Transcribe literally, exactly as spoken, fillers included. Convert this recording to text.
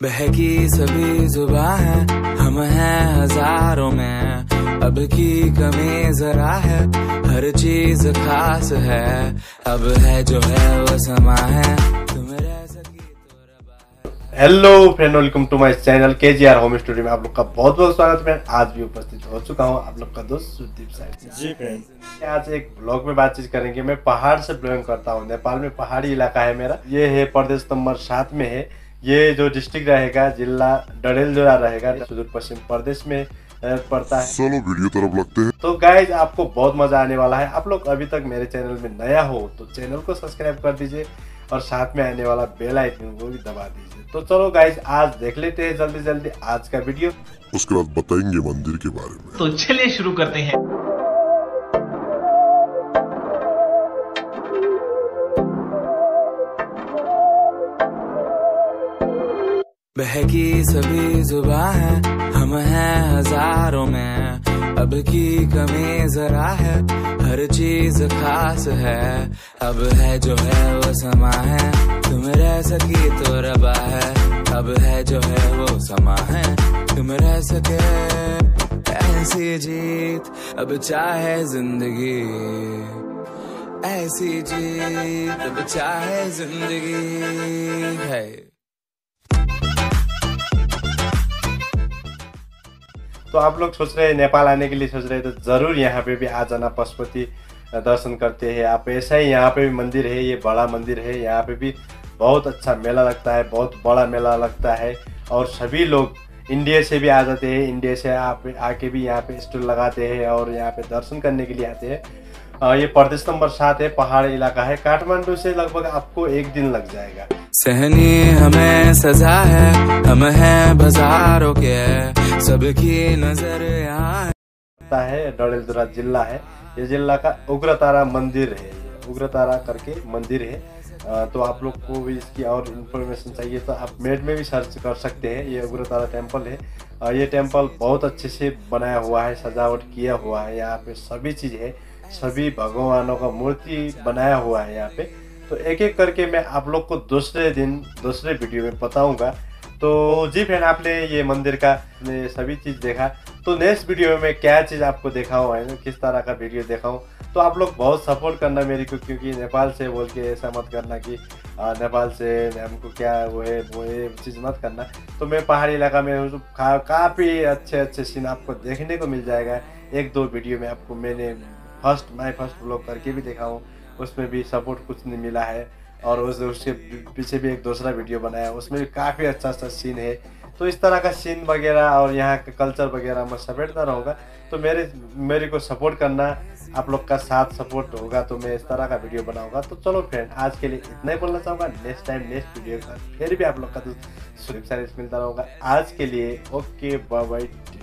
बहकी सभी जुबां है, हम हैं हजारों में, अब की कमी जरा है, हर चीज खास है, अब है जो है वो समा है, तुम रह सकी तो रबा है। Hello friend, welcome to my channel K G are home studio में आप लोग का बहुत बहुत स्वागत है। आज भी उपस्थित हो चुका हूँ आप लोग का दोस्त सुदीप साहब जी फ्रेंड। आज एक ब्लॉग में बातचीत करेंगे। मैं पहाड़ से बिलोंग करता हूँ, नेपाल में पहाड़ी इलाका है मेरा। ये है प्रदेश नंबर सात में है। ये जो डिस्ट्रिक्ट रहेगा जिला डडेलधुरा रहेगा, सुदूर पश्चिम प्रदेश में पड़ता है। चलो वीडियो तरफ लगते हैं। तो गाइज आपको बहुत मजा आने वाला है। आप लोग अभी तक मेरे चैनल में नया हो तो चैनल को सब्सक्राइब कर दीजिए और साथ में आने वाला बेल आइकन को भी दबा दीजिए। तो चलो गाइज आज देख लेते हैं जल्दी जल्दी आज का वीडियो, उसके बाद बताएंगे मंदिर के बारे में। तो चलिए शुरू करते हैं। बहकी सभी जुबां है, हम हैं हजारों में, अब की कमी जरा है, हर चीज खास है, अब है जो है वो समा है, तुम रह सकी तो रबा है, अब है जो है वो समा है, तुम रह सके ऐसी जीत, अब चाहे जिंदगी ऐसी जीत, अब चाहे जिंदगी है। तो आप लोग सोच रहे हैं नेपाल आने के लिए सोच रहे हैं तो जरूर यहाँ पे भी आ जाना, पशुपति दर्शन करते हैं आप। ऐसा ही यहाँ पे भी मंदिर है, ये बड़ा मंदिर है। यहाँ पे भी बहुत अच्छा मेला लगता है, बहुत बड़ा मेला लगता है और सभी लोग इंडिया से भी आ जाते हैं। इंडिया से आप आके भी यहाँ पे स्टॉल लगाते हैं और यहाँ पे दर्शन करने के लिए आते हैं। ये प्रदेश नंबर सात है, पहाड़ी इलाका है। काठमांडू से लगभग आपको एक दिन लग जाएगा। सहनी हमें सजा है, हम हैं बाजारों के, सबकी नजर यहाँ है। डडेलधुरा जिला है, ये जिला का उग्रतारा मंदिर है। उग्रतारा करके मंदिर है। तो आप लोग को भी इसकी और इन्फॉर्मेशन चाहिए तो आप नेट में भी सर्च कर सकते हैं। ये उग्रतारा टेम्पल है। ये टेम्पल बहुत अच्छे से बनाया हुआ है, सजावट किया हुआ है। यहाँ पे सभी चीज़ है, सभी भगवानों का मूर्ति बनाया हुआ है यहाँ पे। तो एक एक करके मैं आप लोग को दूसरे दिन दूसरे वीडियो में बताऊंगा। तो जी फ्रेंड, आपने ये मंदिर का ने सभी चीज़ देखा, तो नेक्स्ट वीडियो में मैं क्या चीज़ आपको दिखाऊँ है ना, किस तरह का वीडियो दिखाऊँ। तो आप लोग बहुत सपोर्ट करना मेरी को, क्योंकि नेपाल से बोल के ऐसा मत करना कि आ, नेपाल से हमको क्या वो है वो है चीज़ मत करना। तो मैं पहाड़ी इलाका में हूँ, तो काफ़ी अच्छे अच्छे सीन आपको देखने को मिल जाएगा। एक दो वीडियो में आपको मैंने फर्स्ट माई फर्स्ट ब्लॉग करके भी देखा हूँ, उसमें भी सपोर्ट कुछ नहीं मिला है। और उस उसके पीछे भी एक दूसरा वीडियो बनाया, उसमें भी काफ़ी अच्छा अच्छा सीन है। तो इस तरह का सीन वगैरह और यहाँ का कल्चर वगैरह मैं समेटता रहूँगा। तो मेरे मेरे को सपोर्ट करना, आप लोग का साथ सपोर्ट होगा तो मैं इस तरह का वीडियो बनाऊंगा। तो चलो फ्रेंड, आज के लिए इतना ही बोलना चाहूँगा। नेक्स्ट टाइम नेक्स्ट वीडियो का फिर भी आप लोग का तो सुदीप साइज मिलता रहूँगा। आज के लिए ओके, बाय बाय।